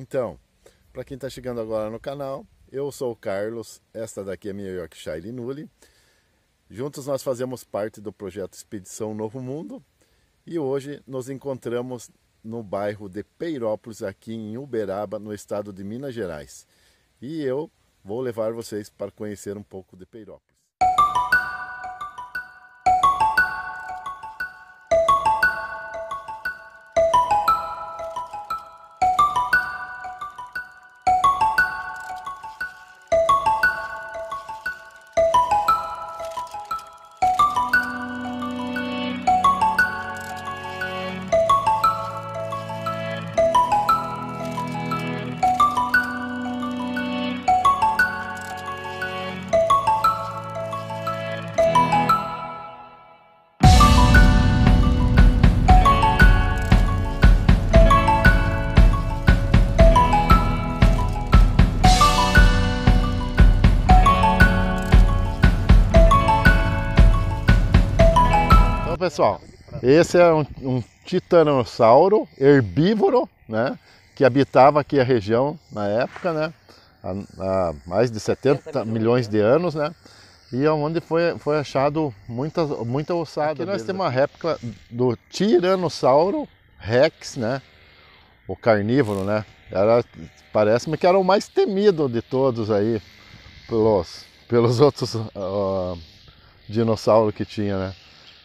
Então, para quem está chegando agora no canal, eu sou o Carlos, esta daqui é minha Yorkshire Nully. Juntos nós fazemos parte do projeto Expedição Novo Mundo e hoje nos encontramos no bairro de Peirópolis, aqui em Uberaba, no estado de Minas Gerais. E eu vou levar vocês para conhecer um pouco de Peirópolis. Pessoal, esse é um titanossauro herbívoro, né, que habitava aqui a região na época, né, há mais de 70 milhões de anos, né, e onde foi achado muita ossada. Aqui nós temos uma réplica do Tiranossauro Rex, né, o carnívoro, né, parece-me que era o mais temido de todos aí pelos outros dinossauros que tinha, né.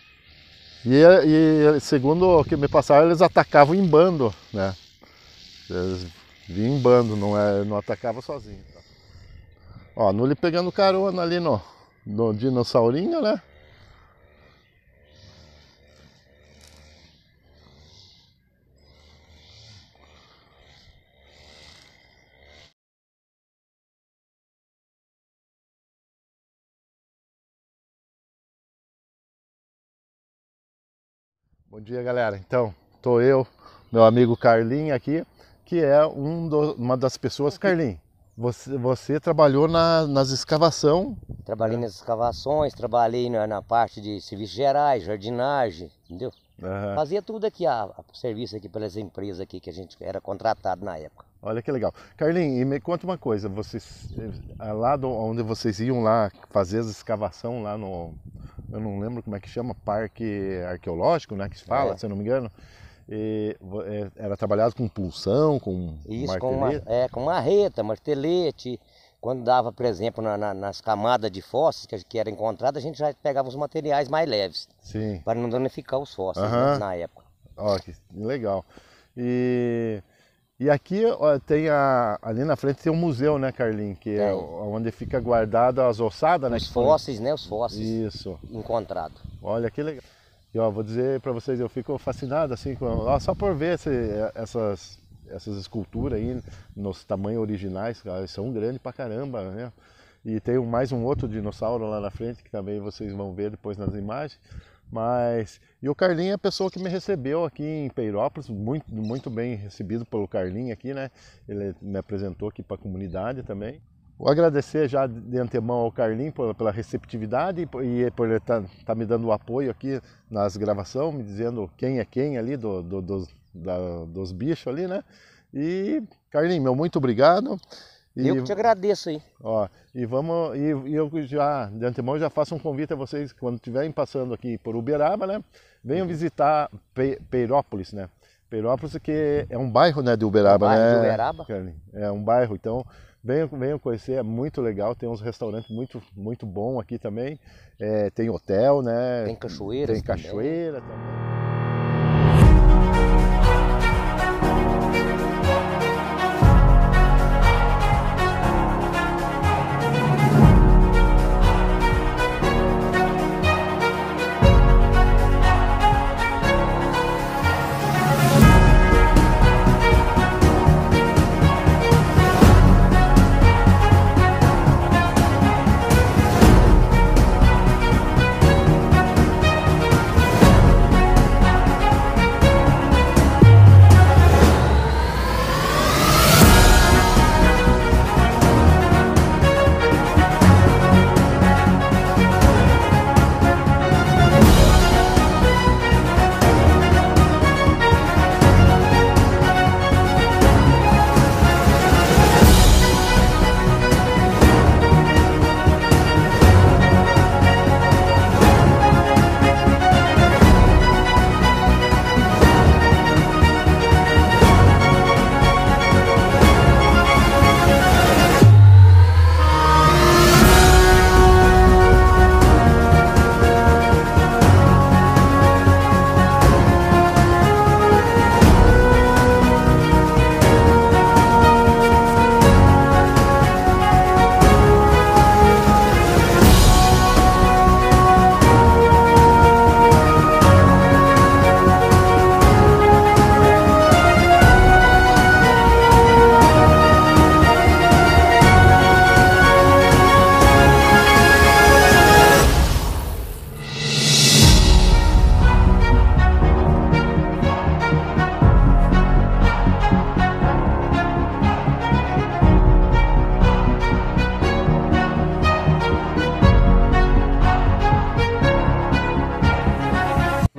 E segundo o que me passaram, eles atacavam em bando, né? Eles vinham em bando, não atacavam sozinho. Ó, Nully pegando carona ali no dinossaurinho, né? Bom dia, galera. Então, tô eu, meu amigo Carlinho aqui, que é uma das pessoas. Carlinho, você trabalhou nas escavações? Trabalhei nas escavações, trabalhei na parte de serviços gerais, jardinagem, entendeu? Uhum. Fazia tudo aqui, serviço aqui pelas empresas aqui que a gente era contratado na época. Olha que legal. Carlinho, e me conta uma coisa, lá onde vocês iam lá fazer as escavações lá no... Eu não lembro como é que chama, parque arqueológico, né, que se fala, se eu não me engano. Era trabalhado com pulsão, com martelete? Com marreta, martelete. Quando dava, por exemplo, nas camadas de fósseis que eram encontradas, a gente já pegava os materiais mais leves. Sim. Para não danificar os fósseis, né, na época. Ó, que legal. E aqui ali na frente tem um museu, né, Carlinho? Que é onde fica guardada as ossadas, né? Os fósseis, né? Os fósseis. Isso. Encontrados. Olha que legal. E ó, vou dizer para vocês, eu fico fascinado assim, só por ver essas esculturas aí nos tamanhos originais, elas são grandes pra caramba, né? E tem mais um outro dinossauro lá na frente, que também vocês vão ver depois nas imagens. E o Carlinho é a pessoa que me recebeu aqui em Peirópolis, muito bem recebido pelo Carlinho aqui, né? Ele me apresentou aqui para a comunidade também. Vou agradecer já de antemão ao Carlinho pela receptividade e por ele tá me dando o apoio aqui nas gravações, me dizendo quem é quem ali dos bichos ali, né? E Carlinho, meu muito obrigado. Eu que te agradeço aí. Ó, e eu já, de antemão, já faço um convite a vocês, quando estiverem passando aqui por Uberaba, né? Venham visitar Peirópolis, né? Peirópolis que é um bairro, né, de Uberaba, né? Bairro de Uberaba. É um bairro, então venham conhecer, é muito legal, tem uns restaurantes muito bons aqui também. Tem hotel, né? Tem cachoeiras. Tem cachoeira também.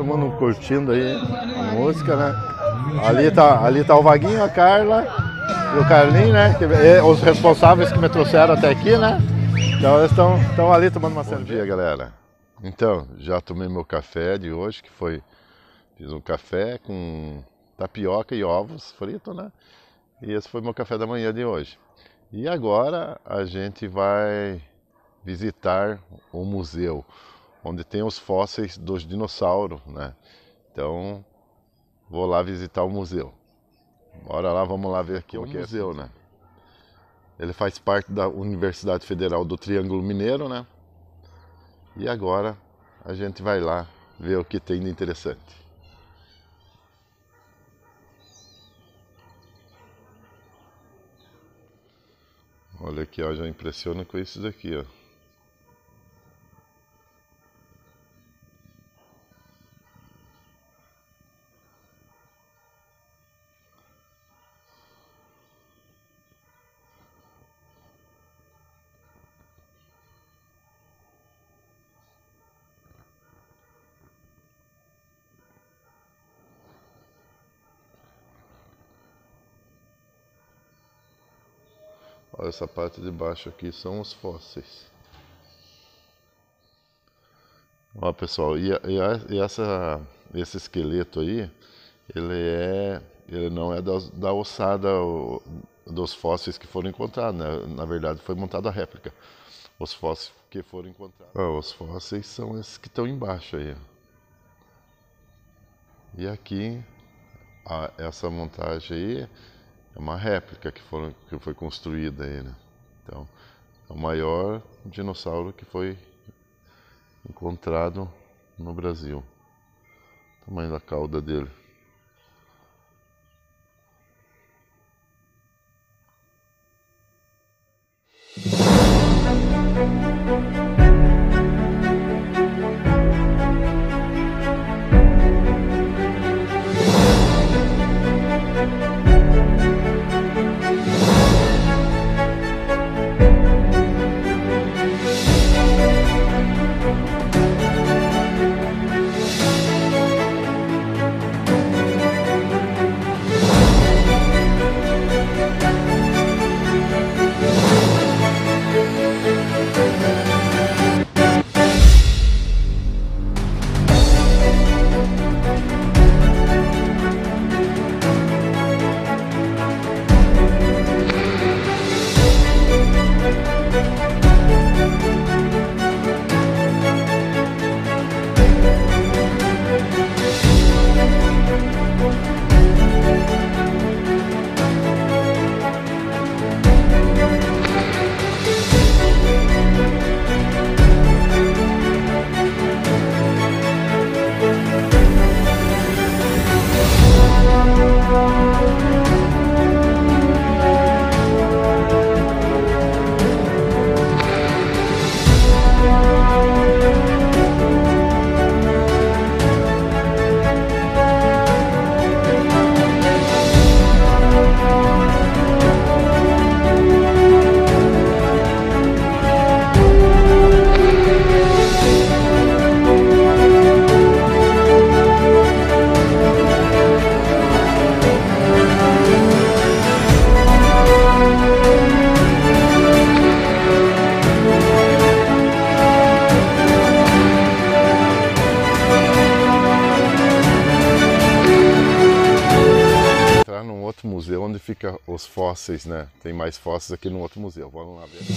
Todo mundo curtindo aí a música, né? Ali tá o Vaguinho, a Carla e o Carlinho, né? Os responsáveis que me trouxeram até aqui, né? Então eles estão ali tomando uma cerveja. Bom dia, galera. Então, já tomei meu café de hoje, fiz um café com tapioca e ovos fritos, né? E esse foi meu café da manhã de hoje. E agora a gente vai visitar o museu, onde tem os fósseis dos dinossauros, né? Então, vou lá visitar o museu. Bora lá, vamos lá ver aqui o museu, né? Ele faz parte da Universidade Federal do Triângulo Mineiro, né? E agora a gente vai lá ver o que tem de interessante. Olha aqui, ó, já impressiona com isso daqui, ó. Olha, essa parte de baixo aqui são os fósseis. Ó, pessoal, esse esqueleto aí, ele não é da ossada dos fósseis que foram encontrados, né? Na verdade, foi montada a réplica. Os fósseis que foram encontrados. Ó, os fósseis são esses que estão embaixo aí. E aqui, essa montagem aí é uma réplica que foi construída aí, né? Então, é o maior dinossauro que foi encontrado no Brasil. O tamanho da cauda dele. Museu onde fica os fósseis, né? Tem mais fósseis aqui no outro museu. Vamos lá ver.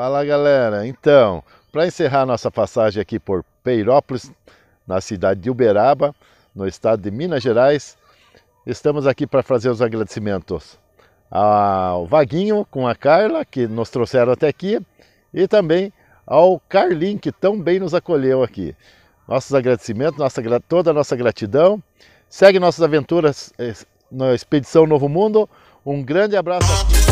Fala galera, então, para encerrar nossa passagem aqui por Peirópolis, na cidade de Uberaba, no estado de Minas Gerais, estamos aqui para fazer os agradecimentos ao Vaguinho com a Carla, que nos trouxeram até aqui, e também ao Carlinho, que tão bem nos acolheu aqui. Nossos agradecimentos, toda a nossa gratidão. Segue nossas aventuras na Expedição Novo Mundo. Um grande abraço a todos.